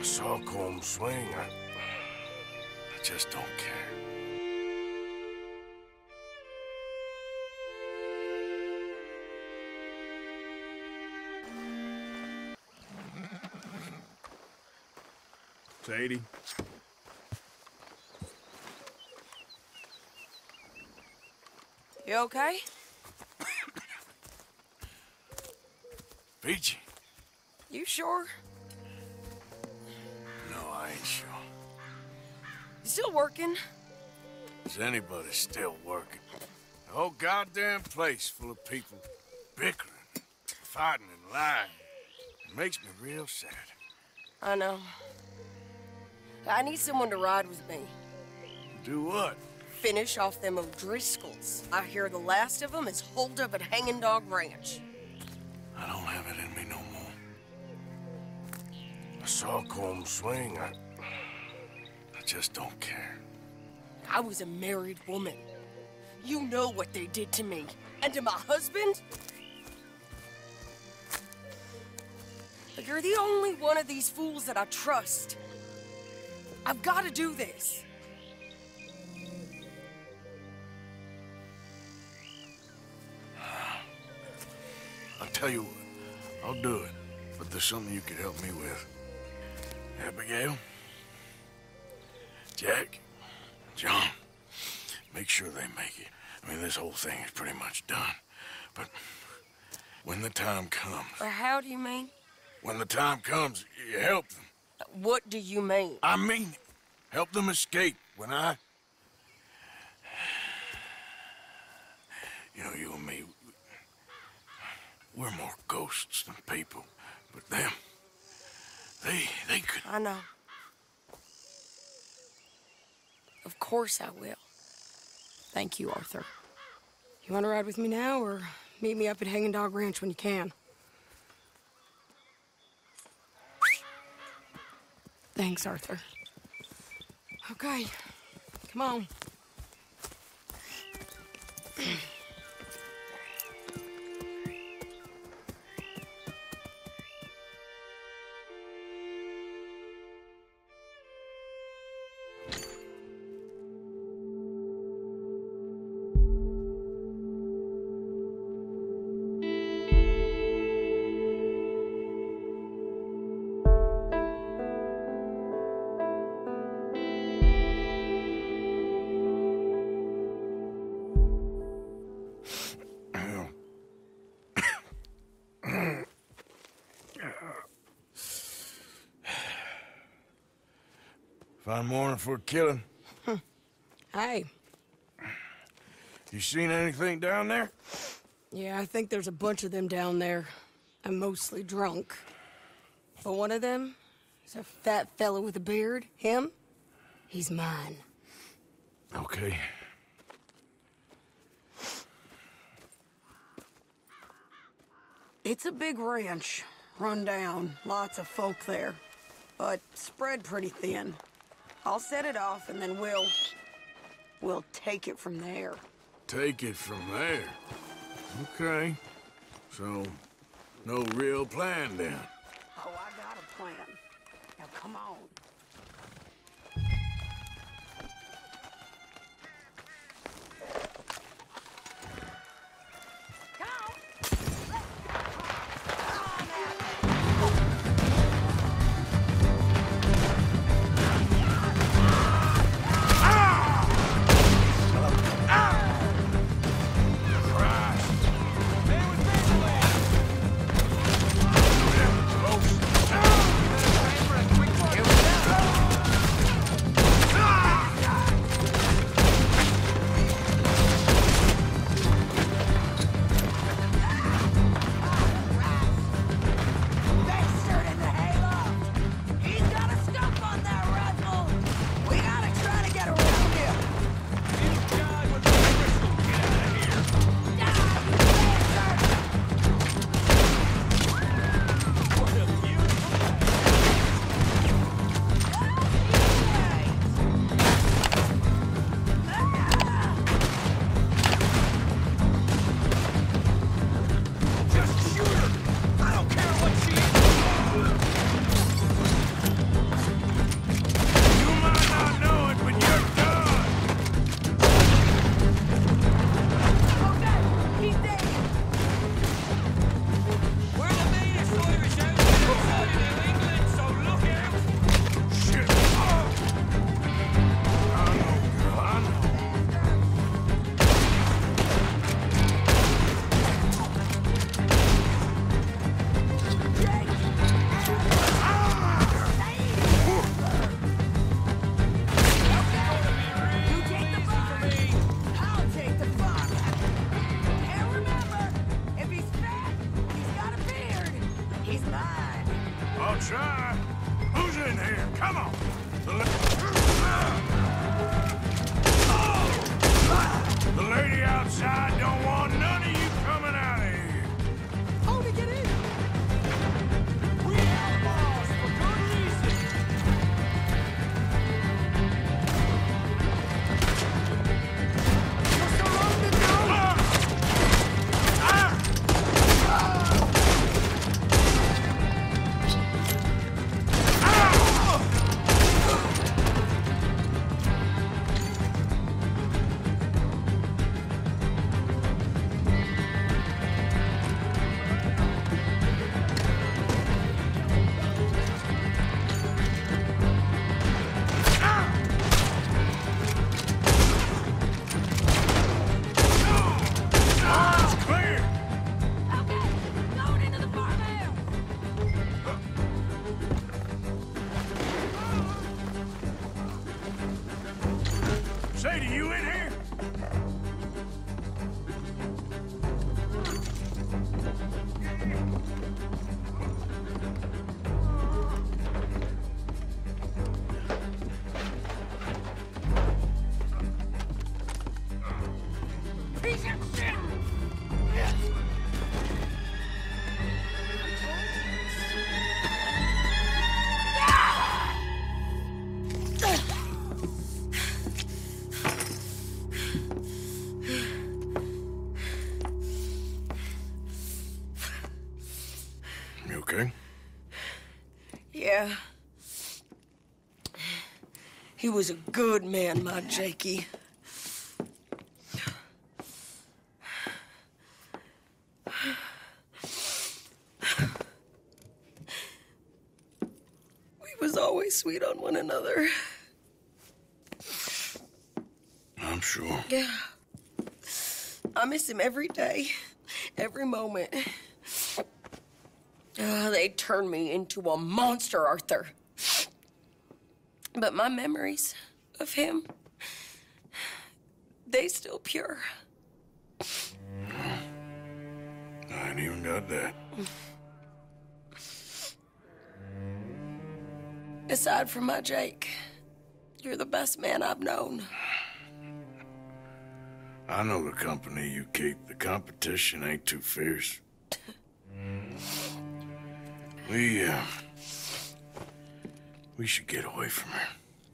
saw Colm swing. I just don't care. Sadie? You okay? Peachy? You sure? No, I ain't sure. You still working? Is anybody still working? The whole goddamn place full of people bickering, fighting and lying. It makes me real sad. I know. I need someone to ride with me. Do what? Finish off them O'Driscolls. I hear the last of them is holed up at Hanging Dog Ranch. I don't have it in me no more. I saw Colm swing. I just don't care. I was a married woman. You know what they did to me. And to my husband? But you're the only one of these fools that I trust. I've got to do this. I'll tell you what, I'll do it. But there's something you could help me with. Abigail? Jack? John? Make sure they make it. I mean, this whole thing is pretty much done. But when the time comes... How do you mean? When the time comes, you help them. What do you mean? I mean it. Help them escape when I... You know, you and me, we're more ghosts than people. But them, they could... I know. Of course I will. Thank you, Arthur. You want to ride with me now, or meet me up at Hanging Dog Ranch when you can? Thanks, Arthur. Okay, come on. Fine morning for a killing. Hey. You seen anything down there? Yeah, I think there's a bunch of them down there. I'm mostly drunk. But one of them is a fat fella with a beard. Him, he's mine. Okay. It's a big ranch, run down, lots of folk there, but spread pretty thin. I'll set it off and then we'll take it from there. Take it from there. Okay. So, no real plan then. Oh, I got a plan. Now come on. He's mine. I'll try. Who's in here? Come on. The lady outside don't want none of you coming out of here. How to get in? We outlaws for good reason. Just around the door. Sadie, you in here? Piece of shit! You okay? Yeah. He was a good man, my Jakey. We was always sweet on one another. I'm sure. Yeah. I miss him every day, every moment. They turned me into a monster, Arthur. But my memories of him, they still pure. I ain't even got that. Aside from my Jake, you're the best man I've known. I know the company you keep. The competition ain't too fierce. We should get away from her.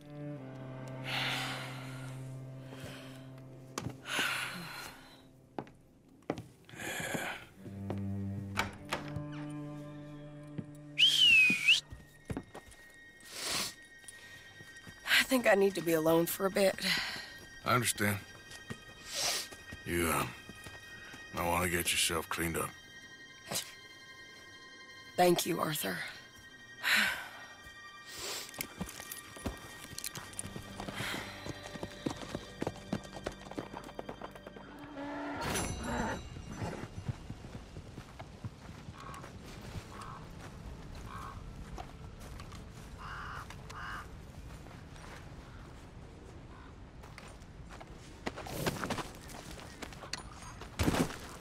I think I need to be alone for a bit. I understand. You, might want to get yourself cleaned up. Thank you, Arthur.